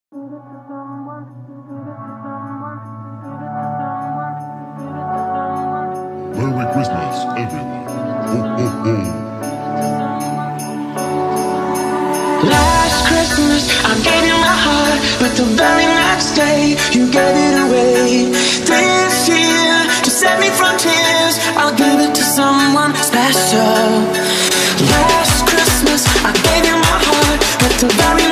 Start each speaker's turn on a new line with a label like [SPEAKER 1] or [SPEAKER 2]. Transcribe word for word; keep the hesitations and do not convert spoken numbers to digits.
[SPEAKER 1] Merry Christmas, everyone. Ho, ho, ho.
[SPEAKER 2] Last Christmas, I gave you my heart, but the very next day, you gave it away. This year, to save me from tears, I'll give it to someone special. Last Christmas, I gave you my heart, but the very